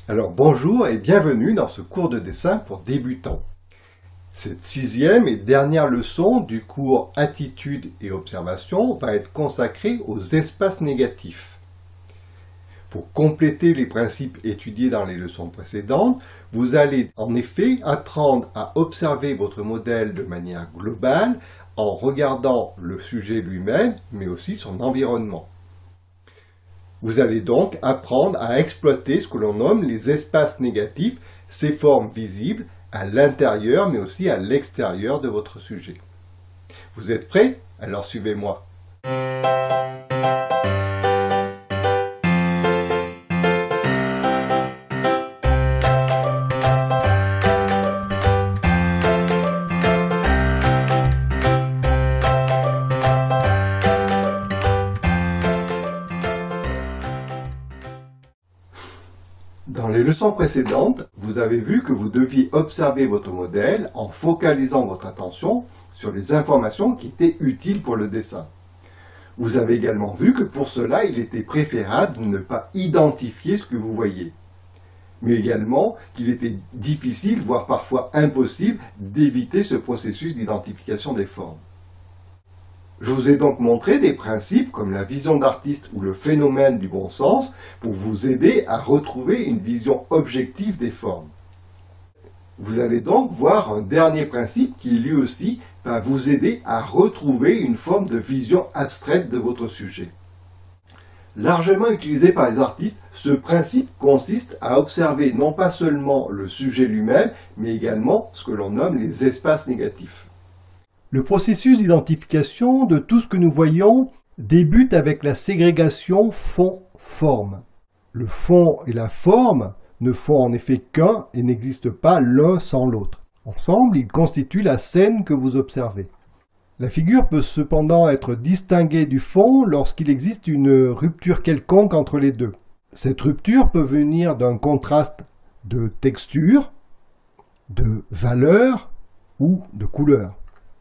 Alors bonjour et bienvenue dans ce cours de dessin pour débutants. Cette sixième et dernière leçon du cours Attitude et Observation va être consacrée aux espaces négatifs. Pour compléter les principes étudiés dans les leçons précédentes, vous allez en effet apprendre à observer votre modèle de manière globale en regardant le sujet lui-même, mais aussi son environnement. Vous allez donc apprendre à exploiter ce que l'on nomme les espaces négatifs, ces formes visibles à l'intérieur mais aussi à l'extérieur de votre sujet. Vous êtes prêts? Alors suivez-moi. Dans les leçons précédentes, vous avez vu que vous deviez observer votre modèle en focalisant votre attention sur les informations qui étaient utiles pour le dessin. Vous avez également vu que pour cela, il était préférable de ne pas identifier ce que vous voyez, mais également qu'il était difficile, voire parfois impossible, d'éviter ce processus d'identification des formes. Je vous ai donc montré des principes comme la vision d'artiste ou le phénomène du bon sens pour vous aider à retrouver une vision objective des formes. Vous allez donc voir un dernier principe qui lui aussi va vous aider à retrouver une forme de vision abstraite de votre sujet. Largement utilisé par les artistes, ce principe consiste à observer non pas seulement le sujet lui-même, mais également ce que l'on nomme les espaces négatifs. Le processus d'identification de tout ce que nous voyons débute avec la ségrégation fond-forme. Le fond et la forme ne font en effet qu'un et n'existent pas l'un sans l'autre. Ensemble, ils constituent la scène que vous observez. La figure peut cependant être distinguée du fond lorsqu'il existe une rupture quelconque entre les deux. Cette rupture peut venir d'un contraste de texture, de valeur ou de couleur.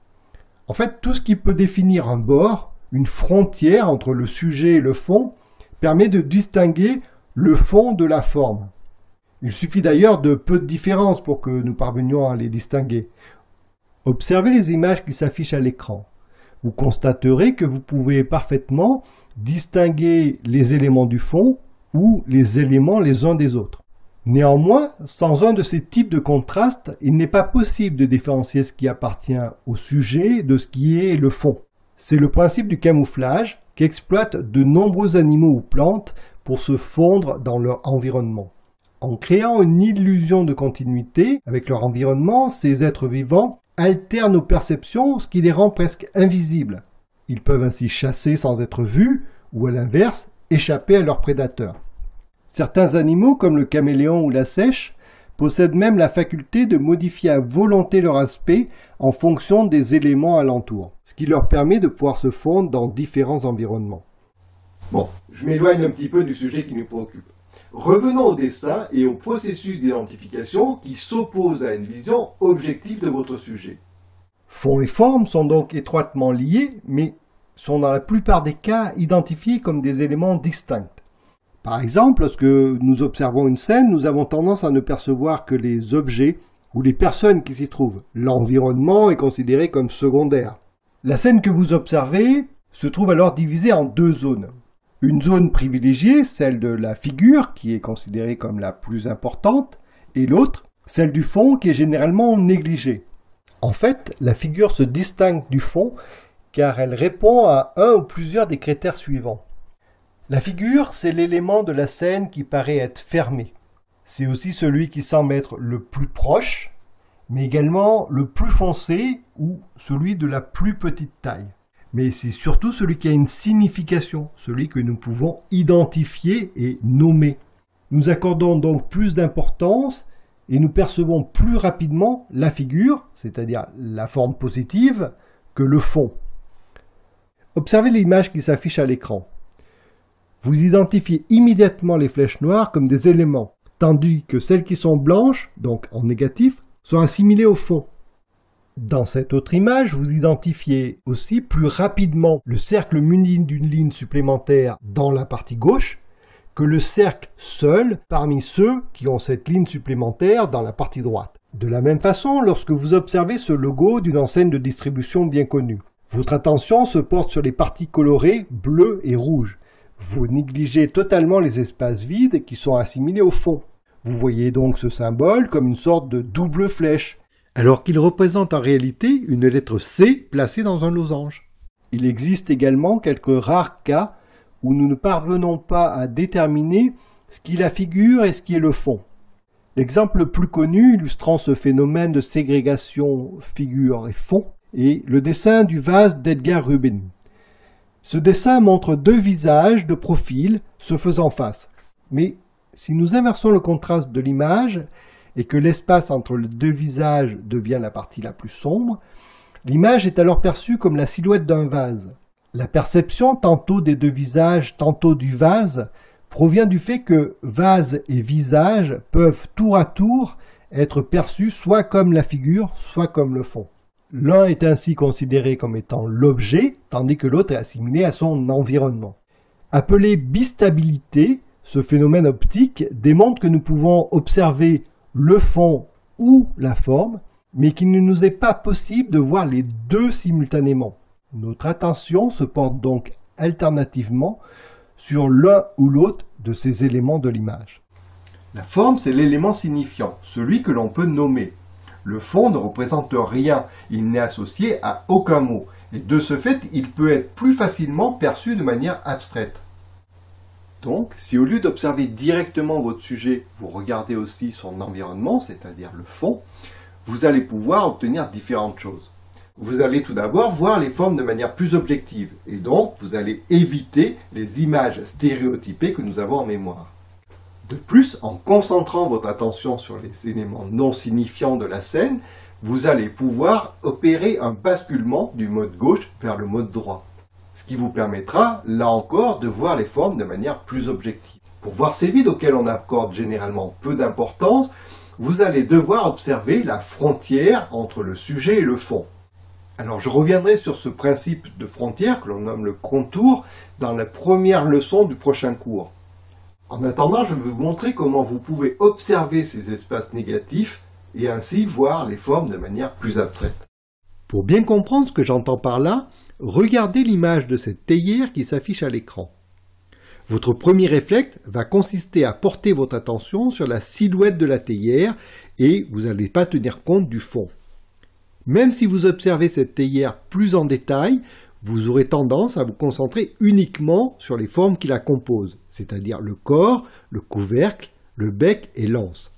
En fait, tout ce qui peut définir un bord, une frontière entre le sujet et le fond, permet de distinguer le fond de la forme. Il suffit d'ailleurs de peu de différence pour que nous parvenions à les distinguer. Observez les images qui s'affichent à l'écran. Vous constaterez que vous pouvez parfaitement distinguer les éléments du fond ou les éléments les uns des autres. Néanmoins, sans un de ces types de contrastes, il n'est pas possible de différencier ce qui appartient au sujet de ce qui est le fond. C'est le principe du camouflage qu'exploitent de nombreux animaux ou plantes pour se fondre dans leur environnement. En créant une illusion de continuité avec leur environnement, ces êtres vivants altèrent nos perceptions, ce qui les rend presque invisibles. Ils peuvent ainsi chasser sans être vus ou à l'inverse, échapper à leurs prédateurs. Certains animaux, comme le caméléon ou la seiche, possèdent même la faculté de modifier à volonté leur aspect en fonction des éléments alentours, ce qui leur permet de pouvoir se fondre dans différents environnements. Bon, je m'éloigne un petit peu du sujet qui nous préoccupe. Revenons au dessin et au processus d'identification qui s'oppose à une vision objective de votre sujet. Fond et forme sont donc étroitement liés, mais sont dans la plupart des cas identifiés comme des éléments distincts. Par exemple, lorsque nous observons une scène, nous avons tendance à ne percevoir que les objets ou les personnes qui s'y trouvent. L'environnement est considéré comme secondaire. La scène que vous observez se trouve alors divisée en deux zones. Une zone privilégiée, celle de la figure, qui est considérée comme la plus importante, et l'autre, celle du fond, qui est généralement négligée. En fait, la figure se distingue du fond car elle répond à un ou plusieurs des critères suivants. La figure, c'est l'élément de la scène qui paraît être fermé. C'est aussi celui qui semble être le plus proche, mais également le plus foncé ou celui de la plus petite taille. Mais c'est surtout celui qui a une signification, celui que nous pouvons identifier et nommer. Nous accordons donc plus d'importance et nous percevons plus rapidement la figure, c'est-à-dire la forme positive, que le fond. Observez l'image qui s'affiche à l'écran. Vous identifiez immédiatement les flèches noires comme des éléments, tandis que celles qui sont blanches, donc en négatif, sont assimilées au fond. Dans cette autre image, vous identifiez aussi plus rapidement le cercle muni d'une ligne supplémentaire dans la partie gauche que le cercle seul parmi ceux qui ont cette ligne supplémentaire dans la partie droite. De la même façon, lorsque vous observez ce logo d'une enseigne de distribution bien connue, votre attention se porte sur les parties colorées bleu et rouge. Vous négligez totalement les espaces vides qui sont assimilés au fond. Vous voyez donc ce symbole comme une sorte de double flèche, alors qu'il représente en réalité une lettre C placée dans un losange. Il existe également quelques rares cas où nous ne parvenons pas à déterminer ce qui est la figure et ce qui est le fond. L'exemple le plus connu illustrant ce phénomène de ségrégation figure et fond est le dessin du vase d'Edgar Rubin. Ce dessin montre deux visages de profil se faisant face. Mais si nous inversons le contraste de l'image et que l'espace entre les deux visages devient la partie la plus sombre, l'image est alors perçue comme la silhouette d'un vase. La perception tantôt des deux visages, tantôt du vase, provient du fait que vase et visage peuvent tour à tour être perçus soit comme la figure, soit comme le fond. L'un est ainsi considéré comme étant l'objet, tandis que l'autre est assimilé à son environnement. Appelé bistabilité, ce phénomène optique démontre que nous pouvons observer le fond ou la forme, mais qu'il ne nous est pas possible de voir les deux simultanément. Notre attention se porte donc alternativement sur l'un ou l'autre de ces éléments de l'image. La forme, c'est l'élément signifiant, celui que l'on peut nommer. Le fond ne représente rien, il n'est associé à aucun mot, et de ce fait, il peut être plus facilement perçu de manière abstraite. Donc, si au lieu d'observer directement votre sujet, vous regardez aussi son environnement, c'est-à-dire le fond, vous allez pouvoir obtenir différentes choses. Vous allez tout d'abord voir les formes de manière plus objective, et donc vous allez éviter les images stéréotypées que nous avons en mémoire. De plus, en concentrant votre attention sur les éléments non signifiants de la scène, vous allez pouvoir opérer un basculement du mode gauche vers le mode droit. Ce qui vous permettra, là encore, de voir les formes de manière plus objective. Pour voir ces vides auxquels on accorde généralement peu d'importance, vous allez devoir observer la frontière entre le sujet et le fond. Alors je reviendrai sur ce principe de frontière que l'on nomme le contour dans la première leçon du prochain cours. En attendant, je vais vous montrer comment vous pouvez observer ces espaces négatifs et ainsi voir les formes de manière plus abstraite. Pour bien comprendre ce que j'entends par là, regardez l'image de cette théière qui s'affiche à l'écran. Votre premier réflexe va consister à porter votre attention sur la silhouette de la théière et vous n'allez pas tenir compte du fond. Même si vous observez cette théière plus en détail, vous aurez tendance à vous concentrer uniquement sur les formes qui la composent, c'est-à-dire le corps, le couvercle, le bec et l'anse.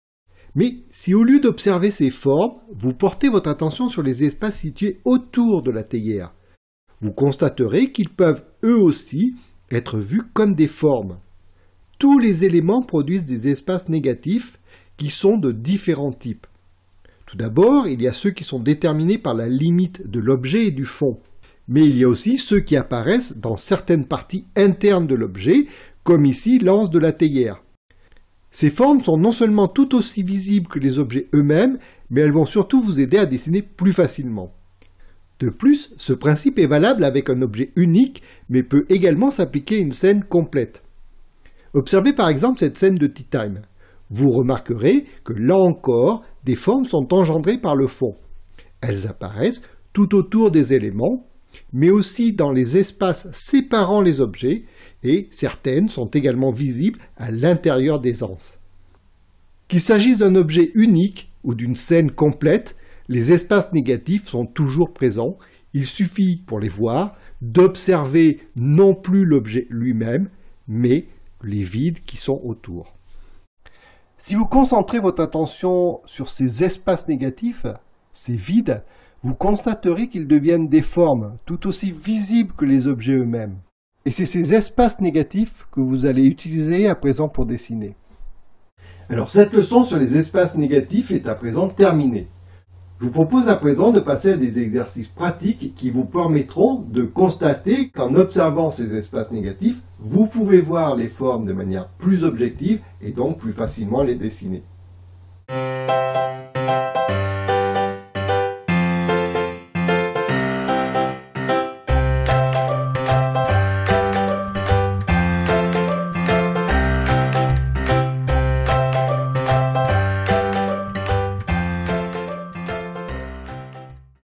Mais si au lieu d'observer ces formes, vous portez votre attention sur les espaces situés autour de la théière, vous constaterez qu'ils peuvent eux aussi être vus comme des formes. Tous les éléments produisent des espaces négatifs qui sont de différents types. Tout d'abord, il y a ceux qui sont déterminés par la limite de l'objet et du fond. Mais il y a aussi ceux qui apparaissent dans certaines parties internes de l'objet, comme ici l'anse de la théière. Ces formes sont non seulement tout aussi visibles que les objets eux-mêmes, mais elles vont surtout vous aider à dessiner plus facilement. De plus, ce principe est valable avec un objet unique, mais peut également s'appliquer à une scène complète. Observez par exemple cette scène de Tea Time. Vous remarquerez que là encore, des formes sont engendrées par le fond. Elles apparaissent tout autour des éléments, mais aussi dans les espaces séparant les objets, et certaines sont également visibles à l'intérieur des anses. Qu'il s'agisse d'un objet unique ou d'une scène complète, les espaces négatifs sont toujours présents. Il suffit, pour les voir, d'observer non plus l'objet lui-même, mais les vides qui sont autour. Si vous concentrez votre attention sur ces espaces négatifs, ces vides, vous constaterez qu'ils deviennent des formes tout aussi visibles que les objets eux-mêmes. Et c'est ces espaces négatifs que vous allez utiliser à présent pour dessiner. Alors cette leçon sur les espaces négatifs est à présent terminée. Je vous propose à présent de passer à des exercices pratiques qui vous permettront de constater qu'en observant ces espaces négatifs, vous pouvez voir les formes de manière plus objective et donc plus facilement les dessiner.